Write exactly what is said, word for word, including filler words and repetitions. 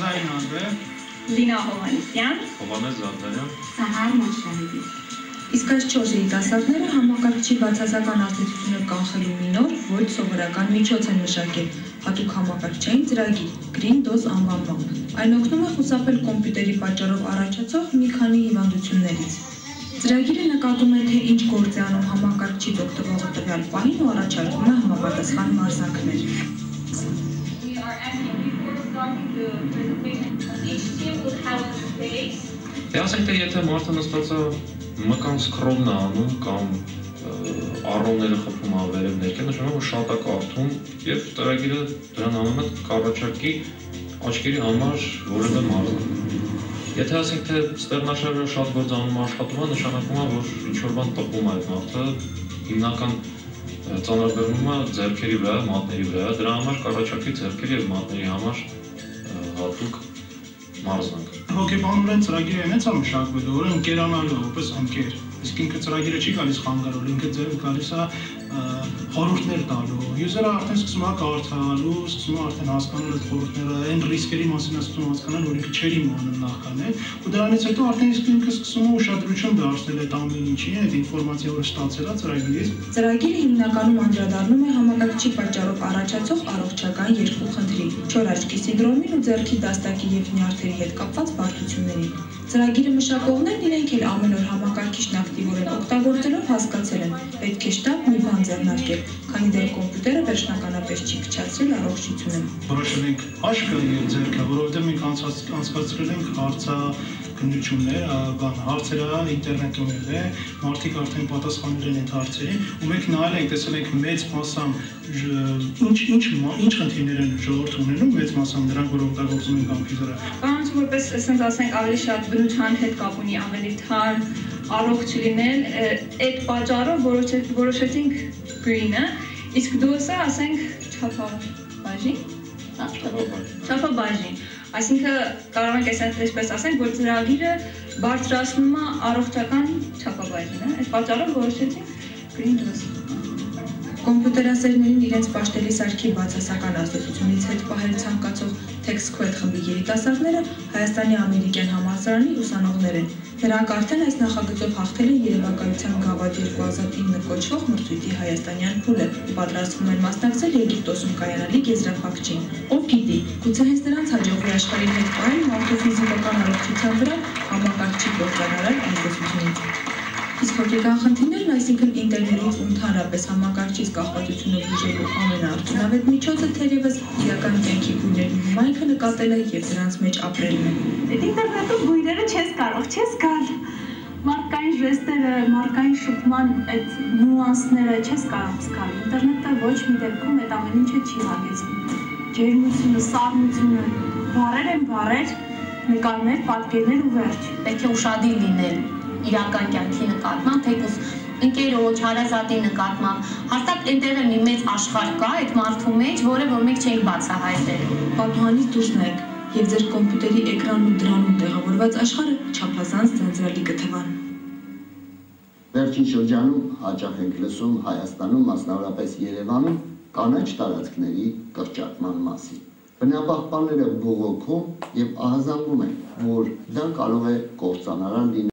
Զարին Անդրե, Լինա Հովանեսյան, Հովանես Զարդարյան, Սահար Մաշարեդի։ Իսկ այս չորս երիտասարդները համակարգչի բացասական ազդեցությունը կանխելու մի նոր, ոչ սովորական միջոց են մշակել, հատուկ համակարգչային ծրագիր Green Dose անվանմամբ։ Այն օգնում է խուսափել կոմպյուտերի պատճառով առաջացող մի քանի հիվանդություններից։ Ծրագիրը նկատում է, թե ինչ գործ է անում համակարգչից օգտվողը տվյալ պահին ու առաջարկում է համապատասխան մարզանքներ։ Դե ասենք, թե եթե մարդը նստած է մկան սկրոլն է անում կամ առողները խփում է վերև ներքև, նշանակում է շատ է կարդում եւ ծրագիրը դրան անում է կառաջարկի աչքերի համար որևէ մարզանք։ Եթե ասենք, թե ստեղնաշարը շատ գործանում աշխատում է, նշանակում է, որ ինչ-որ բան տպում է այդ մարդը, հիմնական ծանրաբեռնում է ձեռքերի վրա, մատների վրա, դրա համար կառաջարկի ձեռքերի եւ մատների համար հատուկ մարզանք։ Հոգեբանորեն ծրագիրը այնպես է մշակվել, որ ընկերանալու որպես ընկեր, իսկ ինքը ծրագիրը չի գալիս խանգարելու, ինքը ձեր գալիս է խորհուրդներ տալու։ Յուզերը արդեն սկսում է կարդալու, սկսում է արդեն հասկանալ այդ խորհուրդները, այն ռիսկերի մասին է սկսում հասկանալ, որ ինքը չէր իմանում նախքան, ու դրանից հետո արդեն իսկ ինքը սկսում է ուշադրություն դարձնել այդ ամեն ինչին, այդ ինֆորմացիա, որը ստացել է ծրագիրից։ Ծրագիրը հիմնականում անդրադառնում է համակարգչի պատճառով առաջացող առողջական երկու խնդրի՝ չոր աչքի սինդրոմին ու ձեռքի դաստակի եւ նյարդերի հետ կապված բարդություններին։ Ծրագիրը մշակողներն իրենք էլ ամեն օր համակարգիչն ակտիվորեն օգտագործելով հասկացել են, պետք է շտապ մի բան ձեռնարկել, քանի դեռ կոմպյուտերը վերջնականապես չի փչացրել առողջությունը։ Որոշել ենք աշկը եւ ձեռքը, որովհետեւ մենք անցկացրել ենք հարցաքննություններ, բան հարցերը ինտերնետում է, մարդիկ արդեն պատասխանել են այդ հարցերին, ու մենք նայել ենք, տեսել ենք մեծ մասամբ ինչ ինչ ինչ խնդիրներ են ժողովուրդ ունենում, մեծ մասամբ նրանք, որ օգտագործում են կոմպյուտերը։ Կանոնց որպես ասենք ասենք ավելի շատ բնության հետ կապ ունի, ավելի թարմ, առողջ լինել, այդ պատճառով որոշեցինք Green-ը, իսկ Dose-ը ասենք չափաբաժին, չափաբաժին, այսինքն կարող ենք այսպես ասենք, որ ծրագիրը բարձրացնում է առողջական չափաբաժինը, այդ պատճառով որոշեցինք Green Dose։ Կոմպյուտերասերներին իրենց պաշտելի սարքի բացասական ազդեցությունից հետ պահել ցանկացող TechSquad խմբի երիտասարդները Հայաստանի ամերիկյան համալսարանի ուսանողներ են։ Նրանք արդեն այս նախագծով հաղթել են երևակայության գավաթ երկու հազար ինը կոչվող մրցույթի հայաստանյան փուլը ու պատրաստվում են մասնակցել Եգիպտոսում կայանալիք եզրափակչին։ Ով գիտի, գուցե հենց նրանց հաջողվի աշխարհին հետ պահել մարդու ֆիզիկական առողջության վրա համակարգչի փոխանցարար ազդեցությունից։ Իսկ հոգեկան խնդիրներն, այսինքն ինտերնետից ու ընդհանրապես համակարգչից կախվածությունը բուժելու ամենաարդյունավետ միջոցը թերևս իրական կյանքի բույներն ու հմայքը նկատելը եւ դրանց մեջ ապրելն է։ Այդ ինտերնետում բույները չես կարող, չես գալ։ Մարդկային ժեստերը, մարդկային շփման այդ նյուանսները չես կարող զգալ։ Ինտերնետը ոչ մի դեպքում այդ ամեն ինչը չի հագեցնում։ Ջերմությունը, սառնությունը, բառեր են բառեր, նկարներ, պատկերներ ու վերջ։ Պետք է ուշադիր լինել իրական կյանքի նկատմամբ, թեկուզ ընկերոջ, հարազատի նկատմամբ, հաստատ այնտեղ մի մեծ աշխարհ կա այդ մարդու մեջ, որը որ մենք չենք բացահայտել։ Պատուհանից դուրս նայեք եւ ձեր կոմպյուտերի էկրանն ու դրանում տեղավորված աշխարհը չափազանց ձանձրալի կթվան։ Վերջին շրջանում հաճախ ենք լսում Հայաստանում, մասնավորապես Երևանում, կանաչ տարածքների կրճատման մասին։ Բնապահպանները բողոքում եւ ահազանգում են, որ դա կարող է կործանարան լինել